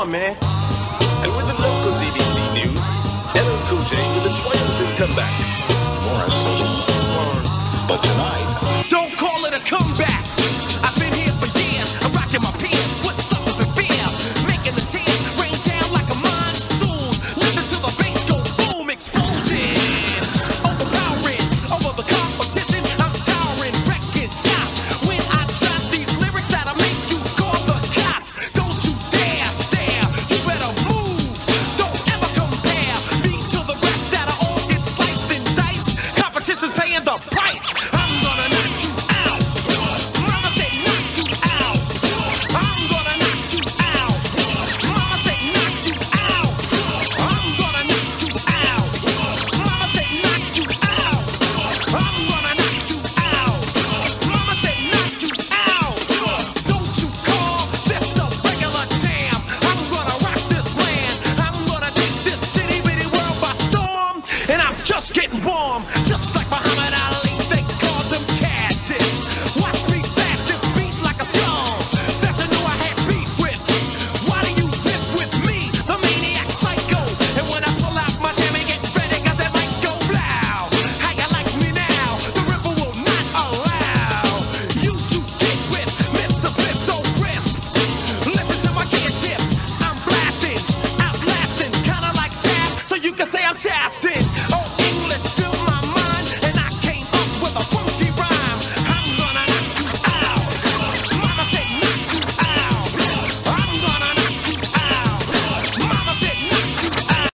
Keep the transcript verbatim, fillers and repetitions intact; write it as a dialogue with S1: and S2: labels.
S1: on, man. And with the local D B C news, L L Cool J with a triumphant comeback.
S2: More so. But tonight,
S3: don't call it a comeback. I've been here for years. I'm rocking my peers, put suckers in fear, making the tears rain down like a monsoon. Listen to the bass go boom, explosion, overpowering over the competition. I'm towering, wrecking shop. When I drop these lyrics that'll make you call the cops. Don't you dare stare. You better move. Don't ever compare me to the rest that'll all get sliced and diced. Competition's paying the price.